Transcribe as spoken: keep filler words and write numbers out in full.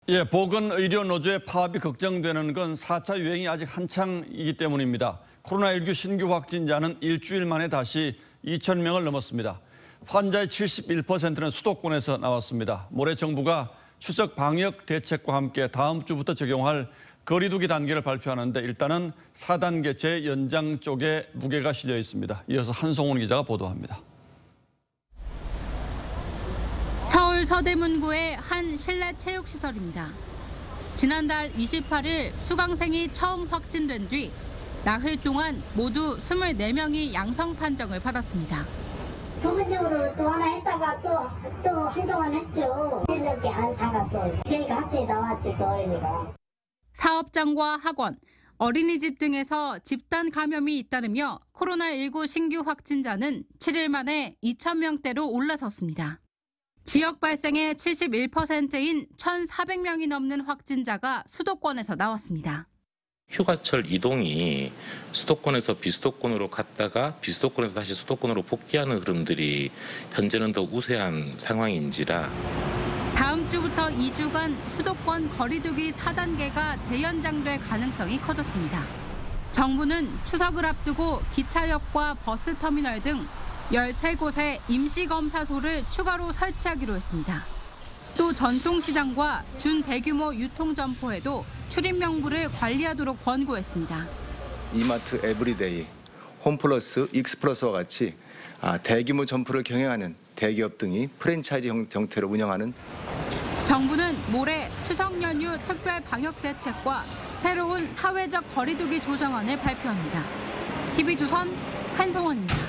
예, 보건의료노조의 파업이 걱정되는 건 사 차 유행이 아직 한창이기 때문입니다. 코로나십구 신규 확진자는 일주일 만에 다시 이천 명을 넘었습니다. 환자의 칠십일 퍼센트는 수도권에서 나왔습니다. 모레 정부가 추석 방역 대책과 함께 다음 주부터 적용할 거리두기 단계를 발표하는데 일단은 사 단계 재연장 쪽에 무게가 실려 있습니다. 이어서 한송훈 기자가 보도합니다. 서울 서대문구의 한 실내 체육시설입니다. 지난달 이십팔 일 수강생이 처음 확진된 뒤 나흘 동안 모두 이십사 명이 양성 판정을 받았습니다. 부분적으로 또 하나 했다가 또, 또 한동안 했죠. 이렇게 안 다가 또 그러니까 학생이 나왔지 또 어린이가. 사업장과 학원, 어린이집 등에서 집단 감염이 잇따르며 코로나십구 신규 확진자는 칠 일 만에 이천 명대로 올라섰습니다. 지역 발생의 칠십일 퍼센트인 천사백 명이 넘는 확진자가 수도권에서 나왔습니다. 휴가철 이동이 수도권에서 비수도권으로 갔다가 비수도권에서 다시 수도권으로 복귀하는 흐름들이 현재는 더 우세한 상황인지라 다음 주부터 이 주간 수도권 거리두기 사 단계가 재연장될 가능성이 커졌습니다. 정부는 추석을 앞두고 기차역과 버스터미널 등 열세 곳에 임시검사소를 추가로 설치하기로 했습니다. 또 전통시장과 준대규모 유통점포에도 출입 명부를 관리하도록 권고했습니다. 이마트 에브리데이, 홈플러스, 익스플러스와 같이 대규모 점포를 경영하는 대기업 등이 프랜차이즈 형태로 운영하는 정부는 모레 추석 연휴 특별 방역 대책과 새로운 사회적 거리두기 조정안을 발표합니다. 티비조선 한송원입니다.